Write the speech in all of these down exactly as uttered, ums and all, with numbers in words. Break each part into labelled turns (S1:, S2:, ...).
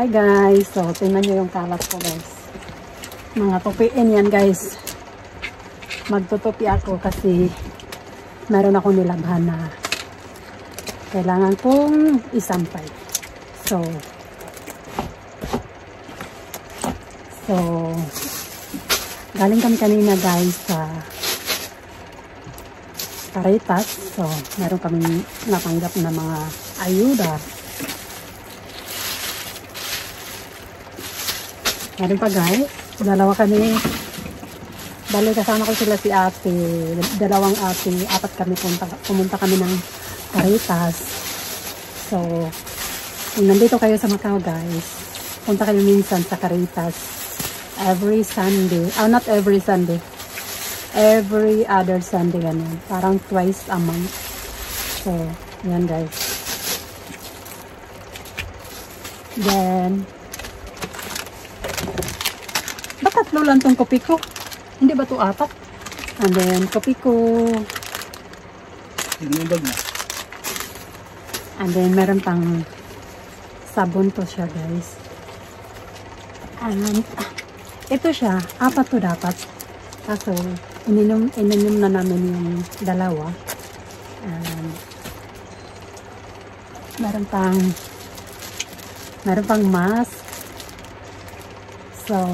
S1: Hi guys, so tingnan nyo yung kalat ko guys. Mga tupiin yan guys. Magtutupi ako kasi meron ako nilabhan na kailangan kong isampay. So, so, galing kami kanina guys sa Caritas. So, meron kami natanggap na mga ayuda. Meron pa guys, dalawa kami, bali kasama ko sila si ate, dalawang ate, apat kami punta, pumunta kami ng Caritas. So, kung nandito kayo sa Macao guys, punta kayo minsan sa Caritas every Sunday, oh not every Sunday, every other Sunday ganun, parang twice a month. So, yan guys. Then, tatlo lang tong kopi ko. Hindi ba ito apat? And then, kopi ko. And then, meron pang sabon to siya, guys. And, ah, ito siya. Apat to dapat. Kaso, ininom, ininom na namin yung dalawa. And, meron pang, meron pang mask. So,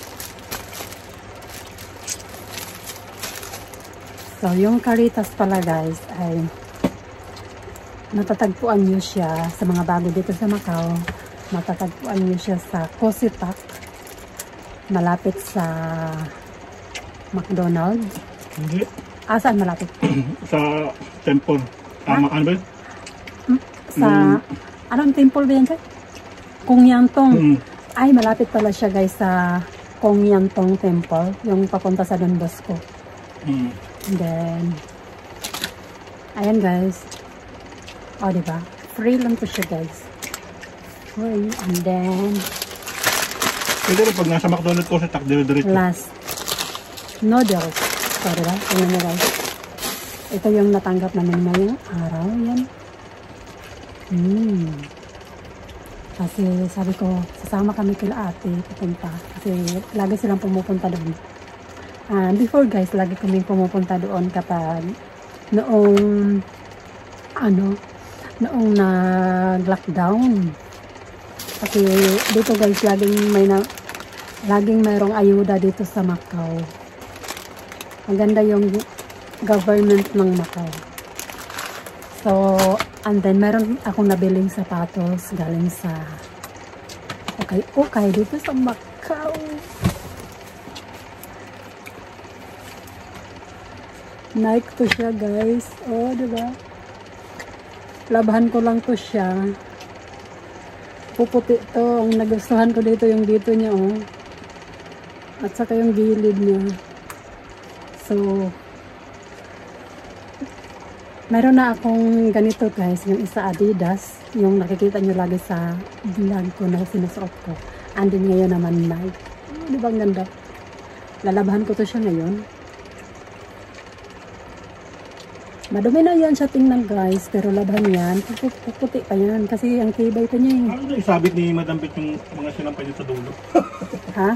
S1: So, yung Caritas pala guys ay matatagpuan nyo siya sa mga bago dito sa Macao. Matatagpuan nyo siya sa Cosipac, malapit sa McDonald's.
S2: Hindi.
S1: Ah, saan malapit?
S2: Sa temple. Tama, ano ba?
S1: Sa, mm. anong temple ba yan sir? Kongyantong. Mm. Ay, malapit pala siya guys sa Kongyantong Temple, yung papunta sa Don Bosco. Mm. And then, ayan guys. O, diba? Free lang to siya guys. Free. And then,
S2: pwede rin pag nasa McDonald's ko sa takdero-dero.
S1: last, noodles. So, diba? Tingnan nyo guys. Ito yung natanggap namin ngayong araw. Yan. Hmm. Kasi sabi ko, sasama kami kila ate pupunta. Kasi lagi silang pumupunta doon. Uh, before guys, lagi kaming pumupunta doon kapag noong ano, noong nag-lockdown. Kasi dito guys, laging may na, laging mayroong ayuda dito sa Macao. Ang ganda yung government ng Macao. So, and then meron akong nabiling sapatos galing sa okay, okay dito sa Macao. Nike to siya guys. Oh, diba? Labahan ko lang to siya. Puputi to. Ang nagustuhan ko dito yung dito niya oh. At saka yung gilid niya. So, meron na akong ganito guys. Yung isa Adidas. Yung nakikita nyo lagi sa vlog ko na sinusuot ko. And then ngayon naman Nike. Oh, diba ang ganda? Lalabahan ko to siya ngayon. Madumi na yan siya tingnan guys, pero laban yan, puputi pa yan, kasi ang tibay pa niya eh.
S2: Ano na isabit ni Madam Bet yung mga sinampay niya sa dulo?
S1: Ha?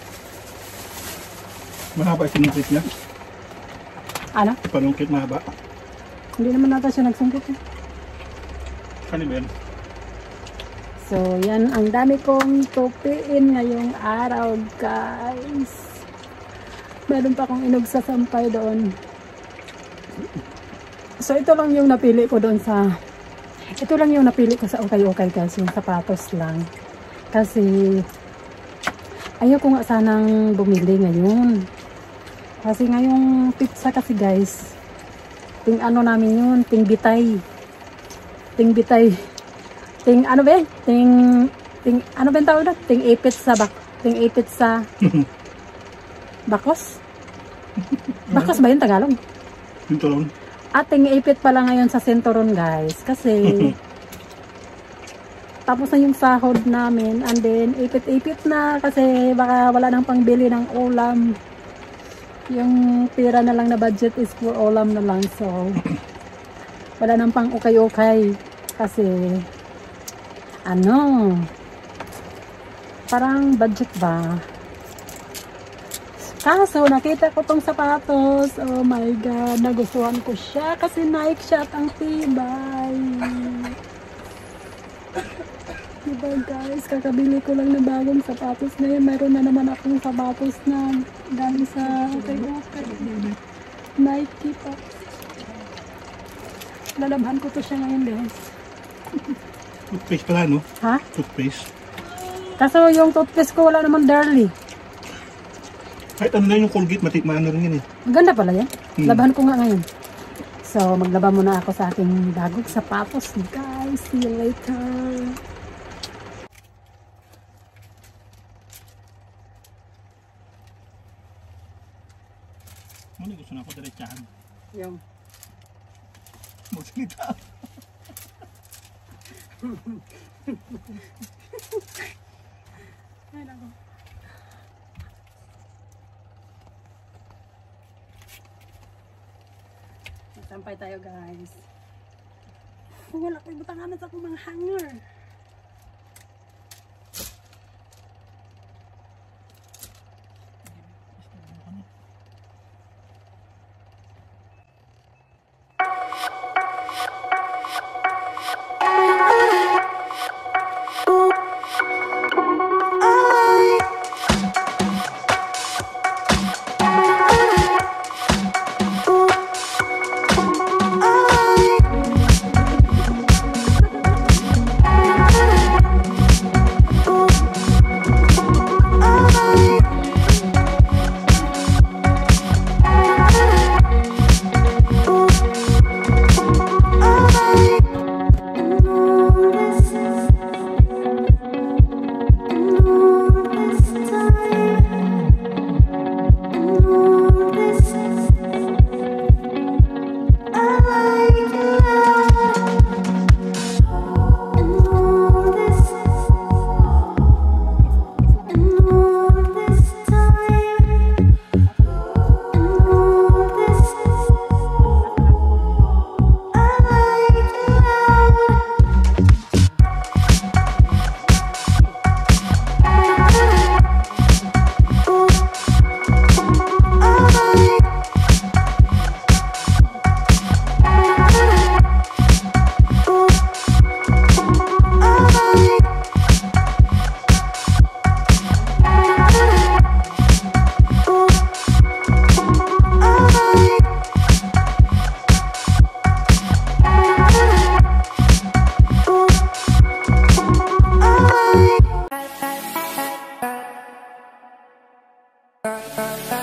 S2: Mahaba sinungkit niya?
S1: Ano?
S2: Panungkit mahaba?
S1: Hindi naman nata siya nagsungkit eh.
S2: Ano ba yan?
S1: So yan, ang dami kong tupiin ngayong araw guys. Meron pa akong inog sa sampay doon. So, ito lang yung napili ko doon sa, ito lang yung napili ko sa okay-okay guys, yung sapatos lang. Kasi, ayaw ko nga sanang bumili ngayon. Kasi ngayong pizza kasi guys, ting ano namin yun, ting bitay. Ting bitay. Ting ano ba? Ting, ting ano ba yung tawag na? Ting ipit sa bak, ting ipit sa bakos? Bakos ba yung Tagalog?
S2: Ito lang.
S1: Ating ipit pala ngayon sa Centuron guys kasi tapos na yung sahod namin and then ipit-ipit na kasi baka wala nang pangbili ng ulam, yung pira na lang na budget is for ulam na lang, so wala nang pang ukay-ukay kasi ano parang budget ba. Kaso, nakita ko tong sapatos. Oh my God, nagustuhan ko siya kasi Nike siya at ang tibay. Diba guys, kakabili ko lang ng bagong sapatos ngayon. Mayroon na naman akong sapatos na galing sa okay, okay. Nike pa. Lalabhan ko to siya ngayon guys.
S2: Toothpaste pala, no?
S1: Ha?
S2: Toothpaste.
S1: Kaso yung toothpaste ko wala naman darly.
S2: Kahit ano na yung Colgate, matikmaan na rin yan eh.
S1: Maganda pala yan.
S2: Hmm.
S1: Labahan ko nga ngayon. So, maglaba muna ako sa aking bagong sapatos. Guys, see you later.
S2: Muna gusto na ako diretsahan.
S1: Yung.
S2: Mosquita.
S1: Ay, nako. Sampay tayo guys. Wala ko ibutangan sa akong mga hanger.
S3: Bye.